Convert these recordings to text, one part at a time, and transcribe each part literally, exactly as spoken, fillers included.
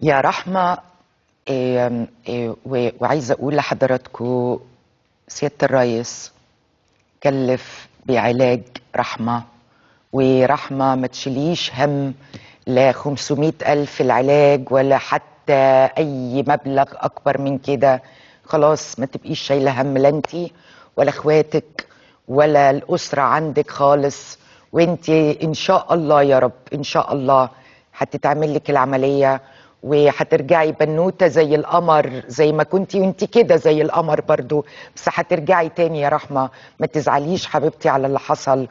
يا رحمة، إيه إيه و- وعايزة أقول لحضراتكم سيادة الرئيس كلف بعلاج رحمة. ورحمة ما تشيليش هم لا خمسمائة ألف العلاج ولا حتى أي مبلغ أكبر من كده. خلاص ما تبقيش شايلة هم لا انتي ولا اخواتك ولا الأسرة عندك خالص. وانتي إن شاء الله يا رب إن شاء الله هتتعمل لك العملية وهترجعي بنوتة زي القمر زي ما كنتي وانتي كده زي القمر برضو. بس هترجعي تاني يا رحمة، ما تزعليش حبيبتي على اللي حصل،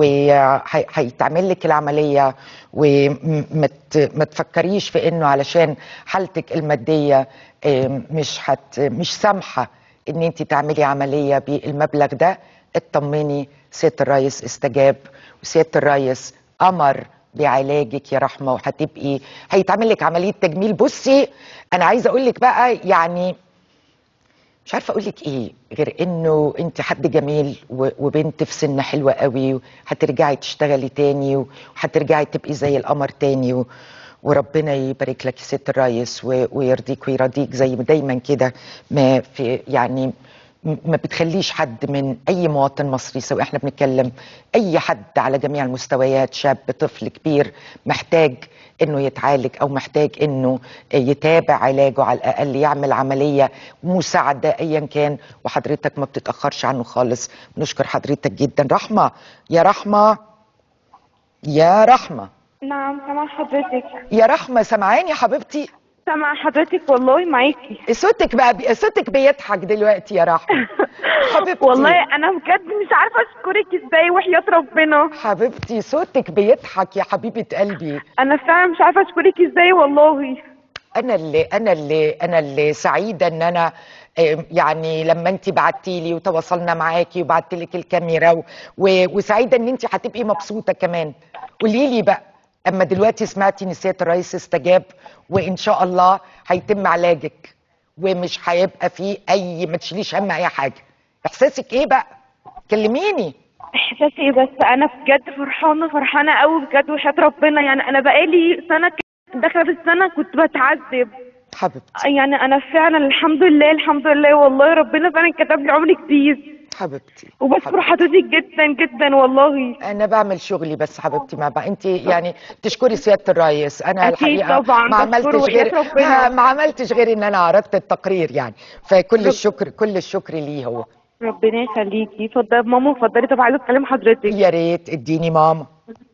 وهيتعمل لك العملية. وما ما تفكريش في انه علشان حالتك المادية آه، مش هت مش سامحة ان انت تعملي عملية بالمبلغ ده. اطمني، سيادة الرئيس استجاب وسيادة الرئيس امر بعلاجك يا رحمه، وهتبقي هيتعمل لك عمليه تجميل. بصي انا عايزه اقول لك بقى، يعني مش عارفه اقول لك ايه غير انه انت حد جميل و- وبنت في سن حلوه قوي، وهترجعي تشتغلي تاني وهترجعي تبقي زي القمر تاني و... وربنا يبارك لك يا ست الريس و... ويرضيك ويرضيك زي ما دايما كده. ما في يعني م- ما بتخليش حد من اي مواطن مصري، سواء احنا بنتكلم اي حد على جميع المستويات، شاب طفل كبير، محتاج انه يتعالج او محتاج انه يتابع علاجه، على الاقل يعمل عمليه مساعده ايا كان، وحضرتك ما بتتاخرش عنه خالص. بنشكر حضرتك جدا. رحمه، يا رحمه، يا رحمه، نعم، سامع حضرتك. يا رحمه، سامعاني يا حبيبتي؟ سامع حضرتك والله معاكي. صوتك بقى بي... صوتك بيضحك دلوقتي يا رحمه. حبيبتي، والله انا بجد مش عارفه اشكرك ازاي وحياة ربنا. حبيبتي صوتك بيضحك يا حبيبه قلبي. انا فعلا مش عارفه اشكرك ازاي والله. انا اللي انا اللي انا اللي سعيده ان انا آه، يعني لما انت بعتي لي وتواصلنا معاكي وبعت لك الكاميرا و... و... وسعيده ان انت هتبقي مبسوطه كمان. قولي لي بقى، اما دلوقتي سمعتي ان سياده الرئيس استجاب وان شاء الله هيتم علاجك ومش هيبقى فيه اي، ما تشيليش هم اي حاجه، احساسك ايه بقى؟ كلميني. احساسي ايه بس؟ انا بجد فرحانه فرحانه قوي بجد وحياة ربنا. يعني انا بقالي سنه كده داخله في السنه كنت بتعذب. حبيبتي، يعني انا فعلا الحمد لله الحمد لله والله ربنا فعلا كتب لي عمر جديد. حبيبتي، وبشكر حبيبتي، حضرتك جدا جدا والله. انا بعمل شغلي بس حبيبتي. ما بقى انت يعني تشكري سياده الرئيس، انا اكيد الحقيقه طبعا ما بشكره عملتش وحياة غير ربنا. ما عملتش غير ان انا عرضت التقرير يعني. فكل رب... الشكر كل الشكر ليه هو. ربنا يخليكي. اتفضلي ماما، اتفضلي. طب عايزه اتكلم حضرتك. يا ريت اديني ماما.